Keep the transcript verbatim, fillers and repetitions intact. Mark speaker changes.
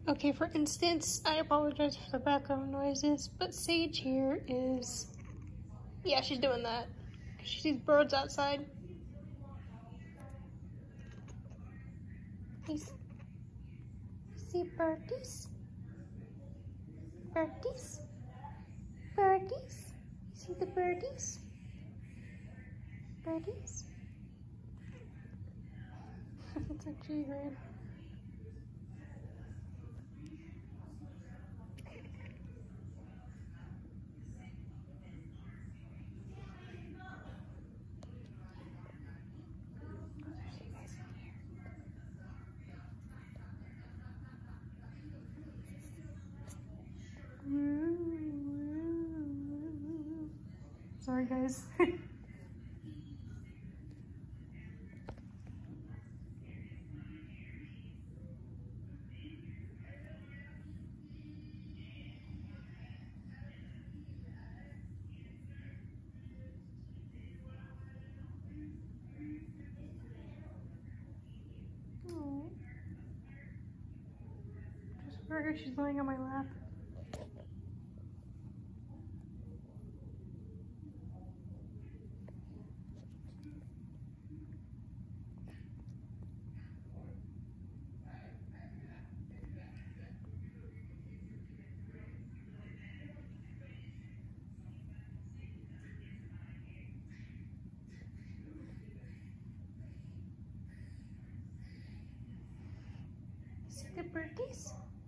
Speaker 1: Okay, for instance, I apologize for the background noises, but Sage here is, yeah, she's doing that. She sees birds outside. You see birdies? Birdies? Birdies? You see the birdies? Birdies? It's actually weird. Sorry, guys. Oh. Just for her, she's laying on my lap. See the birdies?